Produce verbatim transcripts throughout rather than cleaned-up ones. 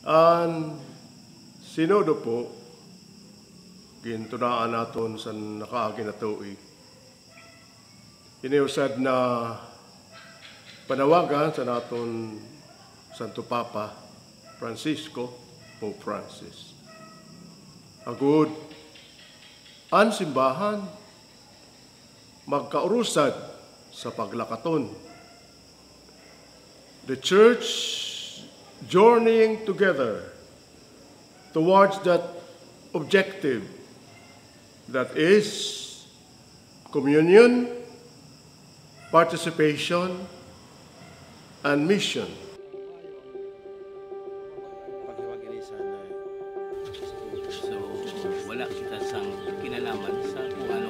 Ang sinodo po, gintunaan naton sa nakaagi na tuig. Iniusad na panawagan sa naton Santo Papa Francisco, Pope Francis. Agud, ang simbahan magkaurusad sa paglakaton. The Church journeying together towards that objective that is communion, participation, and mission. So, wala kita sang kinalaman sa kung ano.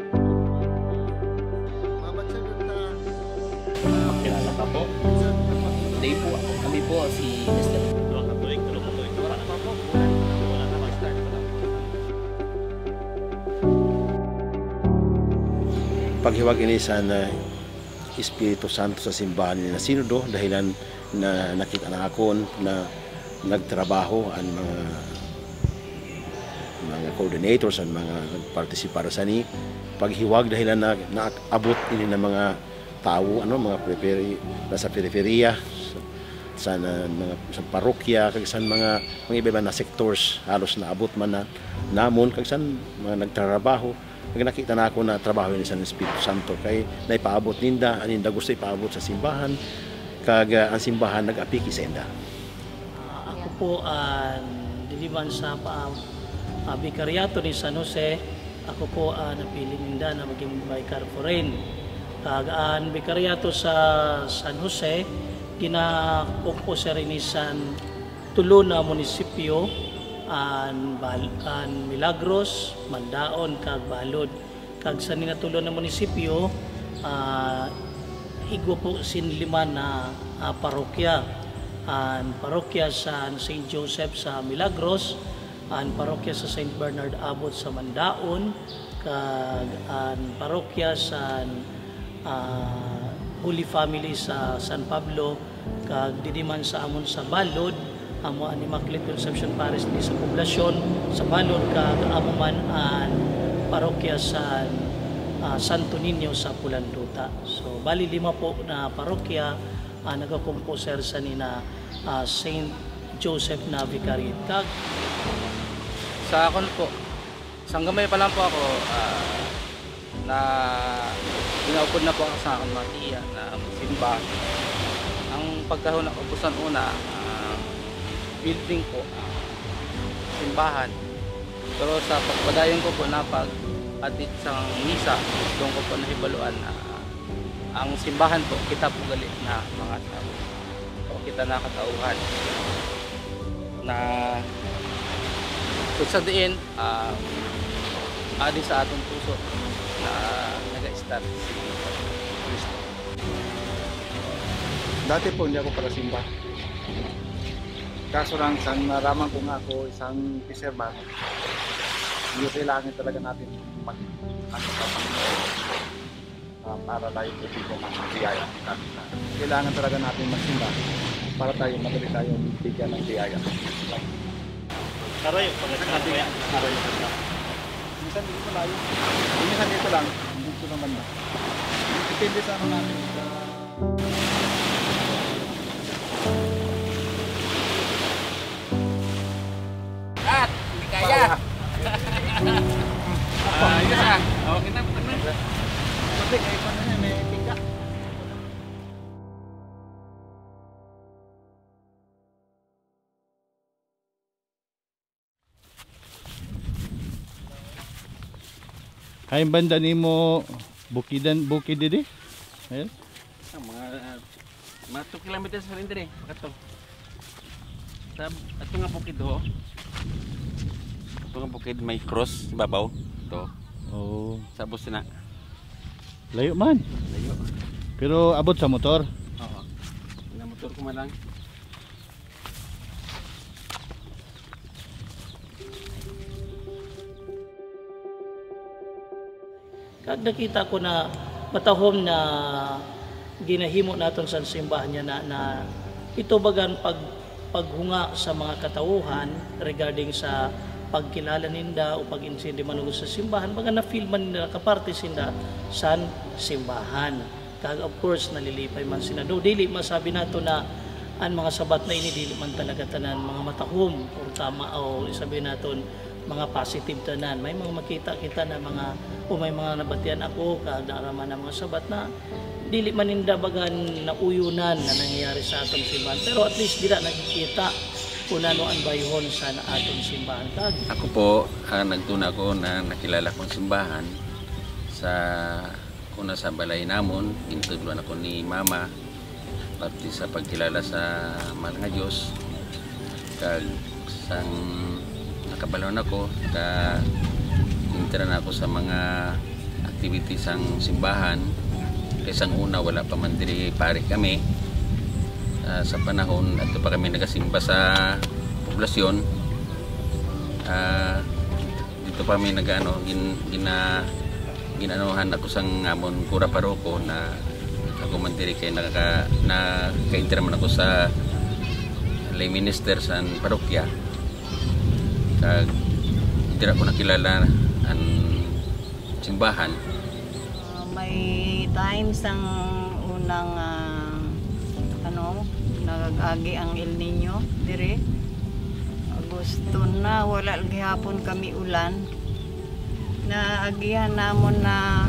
Kilala ka po? Hindi po, kami po si mister Tulong ka tuwing, tulong ka tuwing. Wala naman po. Wala na mag-start. Paghiwag-inisan na Espiritu Santo sa simbahan ni na Sinodo dahilan na nakita na akon na nagtrabaho ang mga mga coordinators ang mga nagpartisipar sa ni paghiwag dahilan na naabot ini ng mga tao ano mga periperi sa periferia sa, sa mga sa parokya kag sa mga mga iba na sectors halos naabot man na namon kag sa mga nagtrabaho. Pag nakita na ako na trabaho ni San Espiritu Santo kay naipaabot ninda aninda gusto ipaabot sa simbahan kag uh, ang simbahan nag-apiki sa inda. Uh, ako po ang uh, diliman sa uh, uh, Bikaryato ni San Jose. Ako po uh, napili ninda na maging vicar foreign. Kag ang Bikaryato sa San Jose ginakomposer ni San tulo na munisipyo an an Milagros, Mandaon kag Balod. Kag sa ninatulo na munisipyo uh, igwa po sin lima na uh, parokya. An parokya sa Saint Joseph sa Milagros, an parokya sa Saint Bernard Abot sa Mandaon, kag an parokya sa uh, Holy Family sa San Pablo, kag didiman sa amon sa Balod amo ang Immaculate Conception Parish ni sa poblasyon sa Balod kag amo man ang parokya sa uh, Santo Niño sa Pulanduta. So bali lima po na parokya uh, nagakomposer sa ni na uh, Saint Joseph na Vicariate. Kag sa akon po, sang gamay pa lang po ako uh, na ginaupod na po ako sa akong mga tiya na simba. Ang pagkahon ng ubusan una, building po, simbahan. Pero sa pagpadayon ko po na pag-atit sa misa, doon ko po nahibaluan na ang simbahan po, kita po gali na mga tao. O kita na katauhan. Na kung sa diin, uh, adi sa atong puso na nag-start si Cristo. Dati po hindi ako para simba. Kaso lang, isang naraman ko nga ako, isang fisherman, hindi kailangan talaga natin mag ano sa Panginoon uh, para tayo pupigong ang biyaya natin. Kailangan talaga natin magsimba para tayo madali tayo bigyan ng biyaya. Karayo, pagkakita ko yan. Karayo. Minsan dito malayo. Minsan dito lang, dito naman na. Depende sa ano natin. Sa Kaya. Ah, iya sa. Oh, kita bener. Pati kayo pa na may tika. Ay banda nimo bukidan bukid didi. Ayun. Mga mga two kilometers sa rin dire, pakato. Sa ato nga bukid ho. Ito nga bukid may cross babaw. Ito. Oh, Sa bus na. layo man. Layo. Pero abot sa motor. Oo. Na motor ko man lang. kag nakita ko na matahom na ginahimo naton sa simbahan niya na, na ito bagan pag paghunga sa mga katauhan regarding sa pagkilala ninda o pag-insindi manungod sa simbahan, baga na-feel man nila kaparte sinda sa simbahan. Kag of course nalilipay man sila. Do dili masabi nato na ang mga sabat na ini dili man talaga tanan mga matahom o tama o sabihin naton mga positive tanan. May mga makita kita na mga o may mga nabatian ako kag naaraman ng mga sabat na dili man ninda bagan nauyunan na nangyayari sa atong simbahan, pero at least dila nakikita kung ano ang bayhon sa atong simbahan. Kag Ako po, uh, nagtuna ko na nakilala kong simbahan sa kuna sa balay namon. Intudluan ako ni Mama pati sa pagkilala sa mahal nga Diyos. Kag sang nakabalon ako, ka intera na ako sa mga activities sang simbahan. Kaysang una wala pa man diri pare kami. Uh, sa panahon ato pa kami nagasimba sa poblasyon. Uh, dito pa kami nagano gin, gina ginanuhan ako sang amon kura paroko na ako man diri kay naka na kaintera man ako sa lay minister sa parokya. Kag dira ko nakilala ang simbahan. Uh, may times ang unang uh, ano nagagi ang El Nino dire Agosto na wala gihapon kami ulan na agihan namon na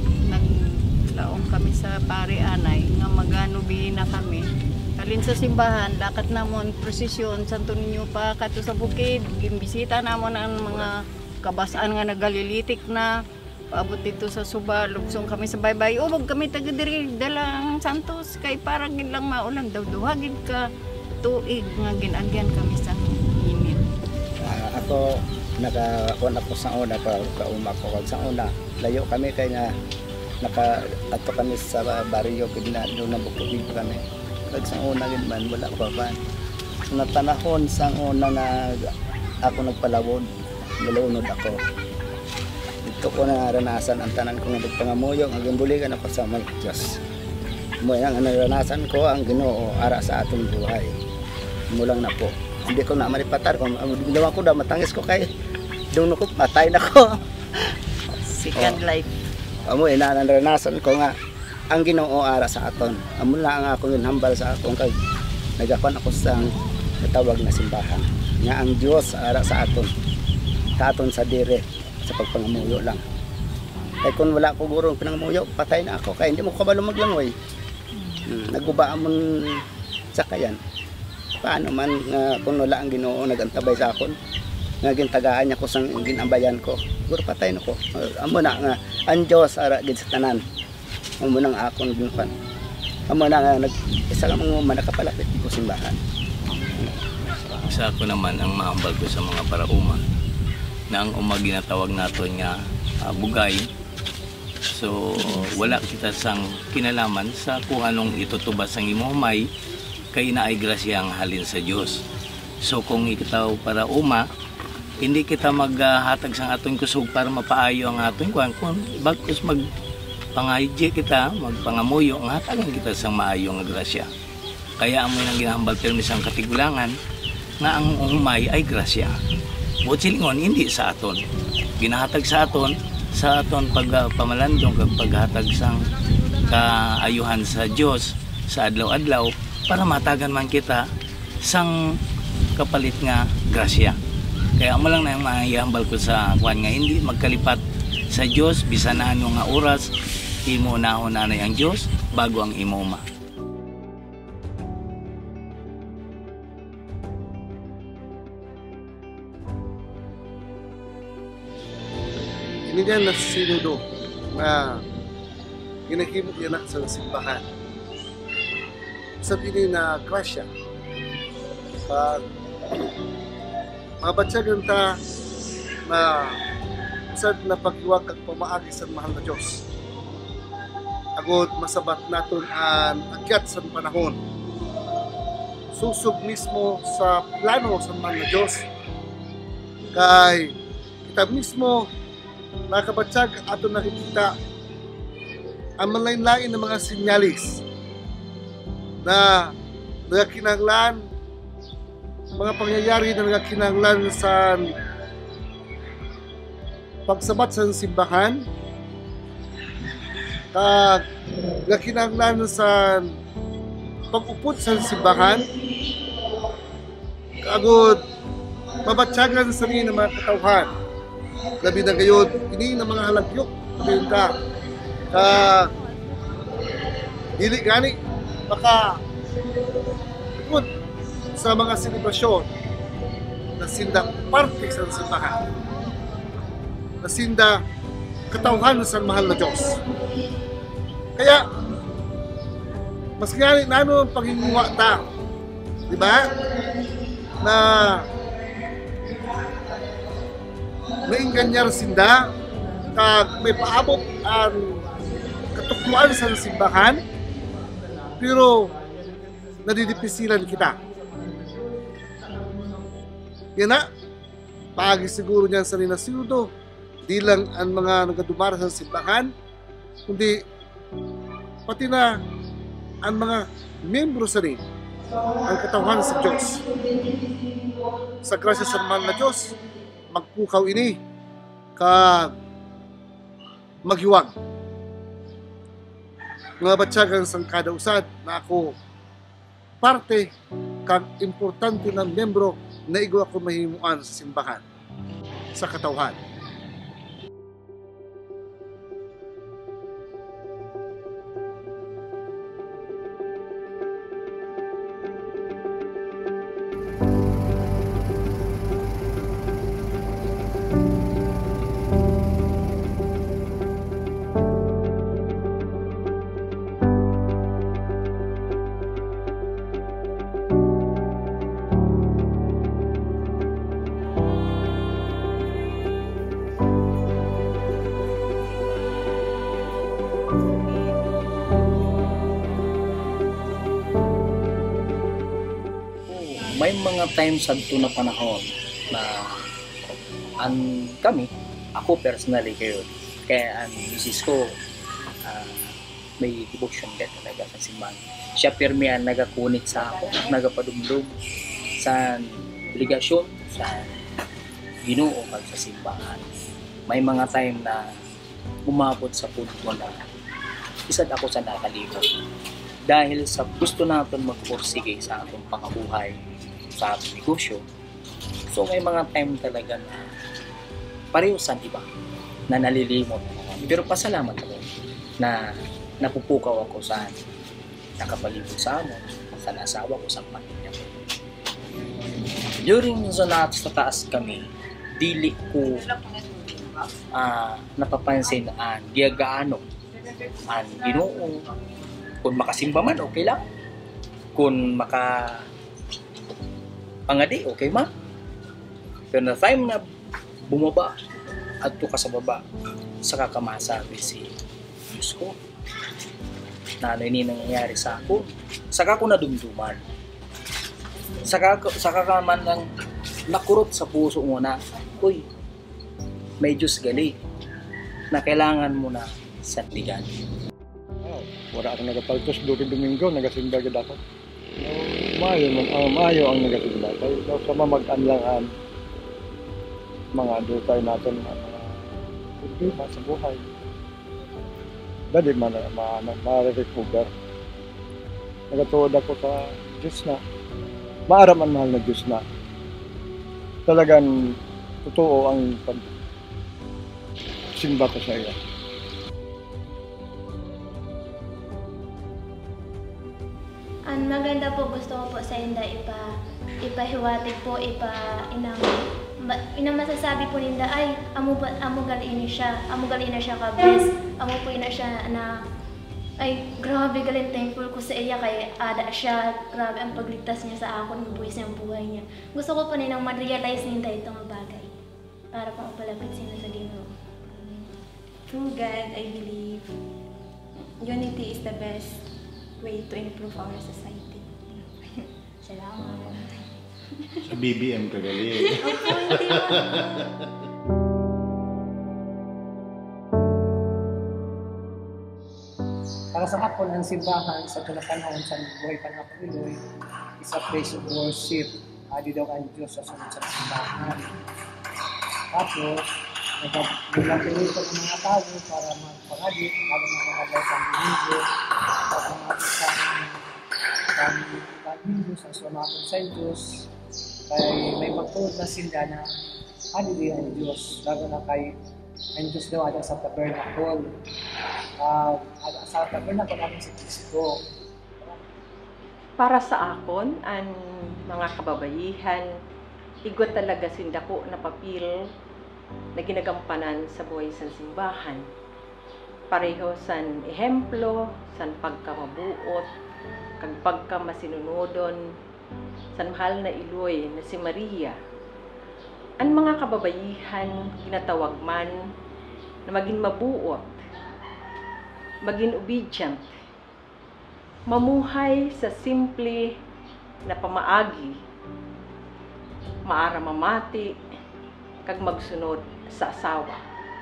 naglaom kami sa pare anay nga maganubi na kami kalin sa simbahan dakat namon prosesyon Santo Niño pa kato sa bukid gimbisita namon ang mga kabasaan nga nagalilitik na paabot dito sa Suba, lugsong kami sa baybay. O, wag kami taga diri dalang Santos kay parang gid lang maulan daw duhagid ka tuig nga ginagyan kami sa init. Uh, ako naka-on ako sa una pa kauma ko sa una. Layo kami kay nga naka ato kami sa baryo gid na do na bukid kami. Kag sa una gid man wala pa ba. Sa panahon sa una na ako nagpalawod, nalunod ako. Ito ko na naranasan ang tanan ko nga nagpangamuyo nga gimbuligan ako sa mga Diyos. Mo ang naranasan ko ang Ginoo ara sa atong buhay. Mulang na po. Hindi ko na maripatar kung ginawa ko da matangis ko kay doon ko patay na ko. Second oh. Life. Amo ina naranasan ko nga ang Ginoo ara sa aton. Amo na ang akong ginhambal sa akong kay nagapan ako sa natawag na simbahan. Nga ang Dios ara sa aton. Sa aton sa dire sa pagpangamuyo lang. Kaya kung wala ko gurong pinangamuyo, patay na ako. Kaya hindi mo kabalo maglangoy. Hmm, naguba amon sa kayan. Paano man uh, kung wala ang Ginoo nagantabay sa akon, nga gintagaan niya ko sang ginambayan ko. Guro patay na ko. Uh, amo na nga ang Dios ara gid sa tanan. Amo nang akon ginukan. Amo na nga nag isa lang mo manakapalapit ko simbahan. Sa ako naman ang mahambal ko sa mga parauma na ang umag ginatawag naton nga uh, bugay. So wala kita sang kinalaman sa kung anong itutubas ang imumay kay naay grasya ang halin sa Dios. So kung ikaw para uma hindi kita maghatag sang aton kusog para mapaayo ang aton kuan kun bagkus mag pangayje kita magpangamuyo ang hatagan kita sang maayo nga grasya. Kaya amo nang ginahambal permi sang katigulangan nga ang umay ay grasya. Buot silingon, hindi sa aton. Ginahatag sa aton, sa aton pagpamalandong, uh, paghatag sang kaayuhan sa Diyos sa adlaw-adlaw para matagan man kita sang kapalit nga grasya. Kaya amo lang na yung mahihambal ko sa kuan nga hindi magkalipat sa Diyos, bisan na ano nga oras, imo nahon nanay ang Diyos bago ang imoma. Hindi yan na sinudo na ginakimot yan sa simbahan. Sabi ni na grasya. Pag mabatsagan ta na sad na paghiwag kag pamaagi sa mahal na Diyos. Agod masabat naton ang akyat sa panahon. Susog mismo sa plano sa mahal na Diyos. Kay kita mismo nakabatsag ato nakikita ang malain-lain ng mga sinyalis na nagakinahanglan mga pangyayari na nagkinahanglan sa pagsabat sa simbahan, kag nagkinahanglan sa pag-upod sa simbahan, kagod mabatyagan sa ni ng mga katawhan. Labi na gayon, ini ng mga halagyok, sabihin ka, ka dili gani, baka upod sa mga selebrasyon na sinda parte sa simbahan, na sinda katawhan sa mahal na Diyos. Kaya, mas gani na ano ang paghinguwa ta, di ba? Na nainganyar sinda, kag may paabot ang katukluan sa simbahan, pero nadidipisilan kita. Yan na, paagi siguro niyan sa Rinasiudo, di lang ang mga nagadumara sa simbahan, kundi pati na ang mga membro sa rin, ang katawhan sa Diyos. Sa grasya sa mahal na Diyos, magpukaw ini, ka maghiwag. Mga batyagan sa kada usad na ako parte kang importante ng membro na igo ako mahimuan sa simbahan, sa katawhan. May mga times sadto na panahon na an kami, ako personally kayo, kaya ang misis ko uh, may devotion ka talaga sa simbahan. Siya pirmihan nagakunit sa ako, nagapadumdum sa obligasyon sa Ginoo kag sa simbahan. May mga time na umabot sa punto na isad ako sa nakalimot dahil sa gusto natin magpursige sa atong pangabuhay sa ating negosyo. So may mga time talaga na pareho sa iba na nalilimot. Pero pasalamat ako na napupukaw ako sa nakapalibot sa amin, sa nasawa ko, sa pamilya ko. During sa natas sa taas kami, dili ko uh, napapansin ang giyagaano ang Ginoo. Kung makasimba man, okay lang. Kung maka pangadi, okay ma. Pero na time na bumaba at ka sa baba, saka ka masabi si Diyos ko, na ano ini nangyayari sa ako. Saka ko nadumduman. Saka, saka ka man lang nakurot sa puso mo na, uy, may Diyos gali na kailangan mo na sandigan. Oh, wala akong nagapaltos doon Domingo, nagasimba gid ako. Maayo man, uh, maayo ang nagasimba. Kaya sa mamag-anlangan mga dutay natin na mga problema sa buhay. Dali man ma, ma, ma-recover. Nagatuod ako sa Diyos na maaram ang mahal na Diyos na talagang totoo ang pag-simba ko sa iyo. Ang maganda po, gusto ko po sa inda ipa ipahiwatig po, ipa inang inang masasabi po ninda ay amo amo gali siya, amo gali na siya ka best, amo po ina siya na ay grabe galing thankful ko sa iya kay ada siya, grabe ang pagligtas niya sa akon, buwis niya ang buhay niya. Gusto ko po nilang ma-realize ninda itong bagay para po mapalapit sila sa Ginoo. Through God, I believe unity is the best way to improve our society. Salamat. Sa B B M ka gali. Para sa hapon, ang simbahan sa kinapanahon sa buhay pa ng Panginoon is a place of worship adi daw ang Diyos sa sunod sa simbahan. Tapos, nagpapatuloy ko ng mga tao para magpangadi, lalo na mga daw sa Domingo, sa mga sa Domingo, sa Sumatong sa Diyos, kaya may pagtulog na sila na adi daw ang Diyos, lalo na kay ang Diyos daw ada sa tabernacle. Uh, sa tabernacle namin si Kristo. Para sa akon, ang mga kababayihan, igot talaga sindako na papel na ginagampanan sa buhay sa simbahan. Pareho san ehemplo, san pagkamabuot, kag pagkamasinunodon, san mahal na iloy na si Maria. Ang mga kababayihan ginatawag man na maging mabuot, maging obedient, mamuhay sa simple na pamaagi, maara mamati, kag magsunod sa asawa.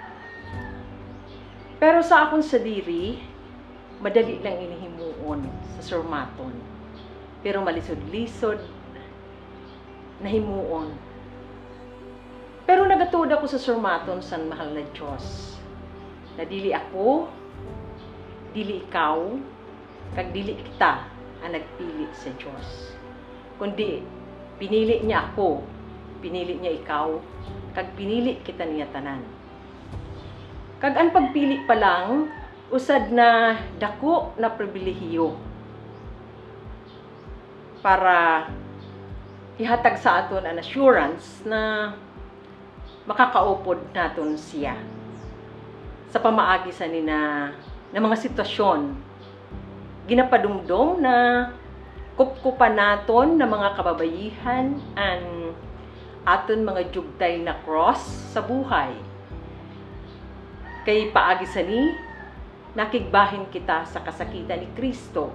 Pero sa akon sa diri, madali lang inihimuon sa surmaton. Pero malisod-lisod na himuon. Pero nagatuod ako sa surmaton sa mahal na Diyos. Na dili ako, dili ikaw, kag dili kita ang nagpili sa Diyos. Kundi pinili niya ako, pinili niya ikaw, kag pinili kita niya tanan. Kag ang pagpili pa lang, usad na dako na pribilehiyo para ihatag sa aton ang assurance na makakaupod naton siya sa pamaagi sa nina ng mga sitwasyon ginapadumdom na kupkupan naton ng mga kababayihan ang aton mga jugtay na cross sa buhay. Kay paagi sa ni nakigbahin kita sa kasakitan ni Kristo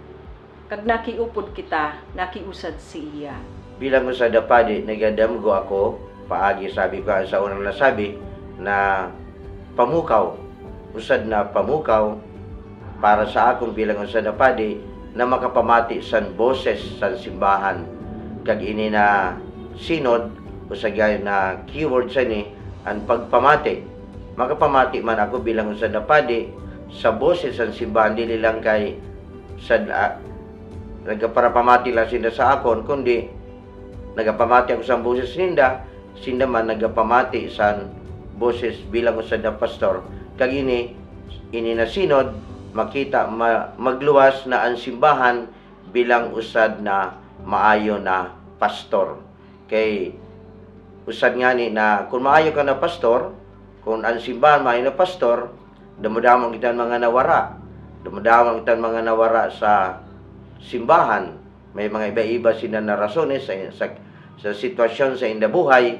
kag nakiupod kita nakiusad siya. Bilang usad padi nagadamgo ako paagi sabi ko sa unang nasabi na pamukaw, usad na pamukaw para sa akong bilang usad na padi na makapamati san boses san simbahan kag ini na sinod usagay na keyword sa ni ang pagpamati. Makapamati man ako bilang usad na padi sa boses san simbahan dili lang kay sad uh, nagparapamati lang sinda sa akon kundi nagapamati ako sa boses ninda sinda man nagapamati sa boses bilang usad na pastor kag ini ini na sinod makita ma, magluwas na ang simbahan bilang usad na maayo na pastor. Kay usad nga ni na kung maayo ka na pastor, kung ang simbahan maayo na pastor, dumudamang kita mga nawara, dumudamang kita mga nawara sa simbahan. May mga iba-iba sila na rasones sa, sa sa sitwasyon sa inda buhay,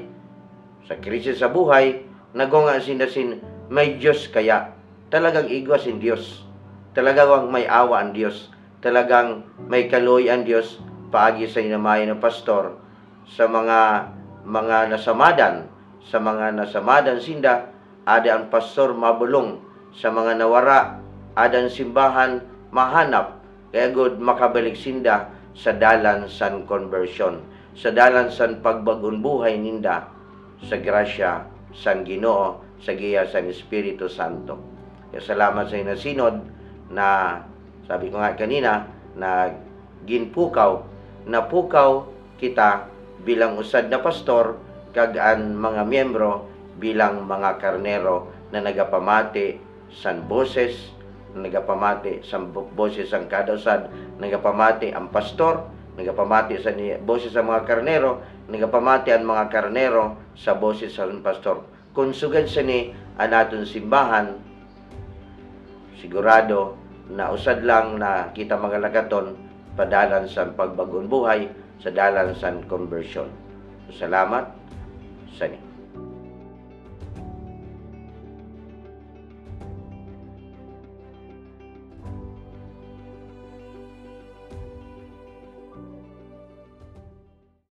sa krisis sa buhay, nagonga sinda sin may Diyos kaya. Talagang igwas in Diyos. Talagang may awa ang Diyos. Talagang may kaloy ang Diyos paagi sa inamay ng pastor sa mga mga nasamadan, sa mga nasamadan sinda, ada ang pastor mabulong sa mga nawara, ada ang simbahan mahanap, kaya good makabalik sinda sa dalan san conversion, sa dalan san pagbagon buhay ninda, sa grasya san Ginoo, sa giya san Espiritu Santo. Kaya salamat sa inasinod na sabi ko nga kanina na ginpukaw, napukaw kita bilang usad na pastor kag ang mga miyembro bilang mga karnero na nagapamati san boses, nagapamati san boses ang kada usad, nagapamati ang pastor, nagapamati sa boses sa mga karnero, nagapamati ang mga karnero sa boses sa pastor. Kung sugad sa ni anaton simbahan, sigurado na usad lang na kita mga lagaton padalan sa pagbagon buhay, sa dalan sa conversion. Salamat sa ni.